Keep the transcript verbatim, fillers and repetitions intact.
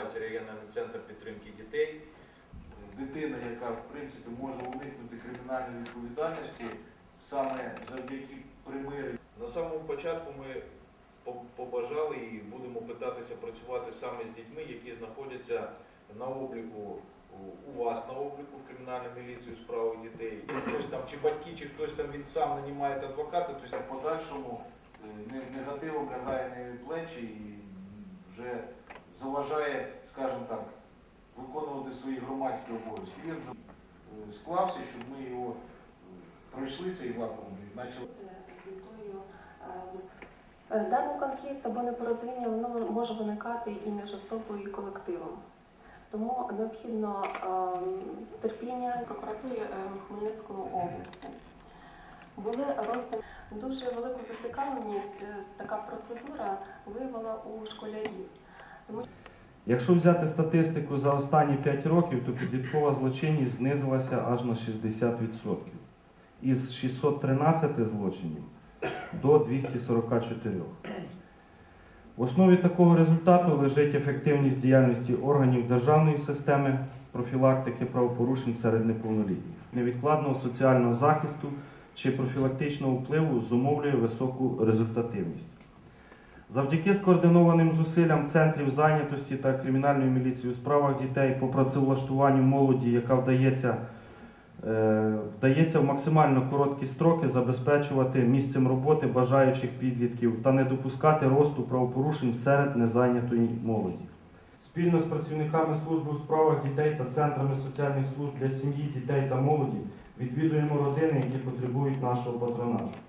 інформації регіональний центр підтримки дітей. Дитина, яка в принципі може уникнути кримінальної відповідальності саме завдяки примиренню. На самому початку ми побажали і будемо питатися працювати саме з дітьми, які знаходяться на обліку у вас, на обліку в кримінальну міліцію з прав дітей. Хтось там, чи батьки, чи хтось там він сам нанімає адвоката, тобто в подальшому негативом лягає на плечі і вже заважає, скажімо так, виконувати свої громадські обов'язки. Він вже склався, щоб ми його пройшли цей вакуум і почали. Даний конфлікт або непорозуміння воно може виникати і між особою, і колективом. Тому необхідно е, терпіння прокуратурі Хмельницької області. Були роздані дуже велику зацікавленість, така процедура виявила у школярів. Тому... Якщо взяти статистику за останні п'ять років, то підліткова злочинність знизилася аж на шістдесят відсотків. Із шістсот тринадцяти злочинів до двохсот сорока чотирьох. В основі такого результату лежить ефективність діяльності органів державної системи профілактики правопорушень серед неповнолітніх, невідкладного соціального захисту чи профілактичного впливу зумовлює високу результативність. Завдяки скоординованим зусиллям центрів зайнятості та кримінальної міліції у справах дітей по працевлаштуванню молоді, яка вдається вдається в максимально короткі строки забезпечувати місцем роботи бажаючих підлітків та не допускати росту правопорушень серед незайнятої молоді. Спільно з працівниками служби у справах дітей та центрами соціальних служб для сім'ї, дітей та молоді відвідуємо родини, які потребують нашого патронажу.